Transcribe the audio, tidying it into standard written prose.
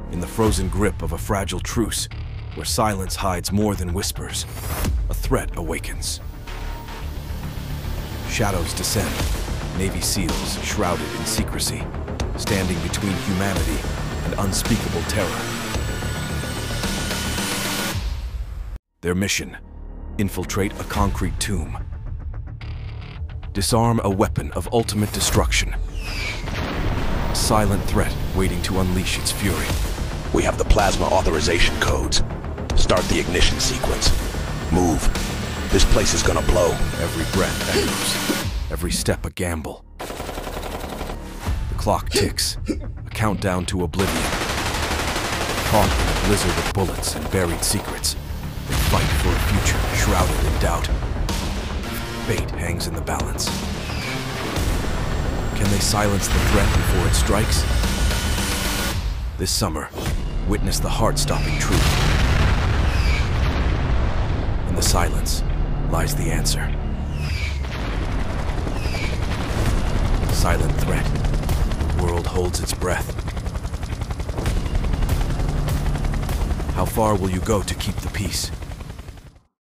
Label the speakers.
Speaker 1: in the frozen grip of a fragile truce, where silence hides more than whispers, a threat awakens. Shadows descend, Navy SEALs shrouded in secrecy, standing between humanity and unspeakable terror. Their mission: infiltrate a concrete tomb. Disarm a weapon of ultimate destruction. A silent threat waiting to unleash its fury.
Speaker 2: We have the plasma authorization codes. Start the ignition sequence. Move. This place is gonna blow.
Speaker 1: Every breath echoes, every step a gamble. The clock ticks, a countdown to oblivion. Caught in a blizzard of bullets and buried secrets, they fight for a future shrouded in doubt. Fate hangs in the balance. Can they silence the threat before it strikes? This summer, witness the heart-stopping truth. In the silence lies the answer. Silent threat. The world holds its breath. How far will you go to keep the peace?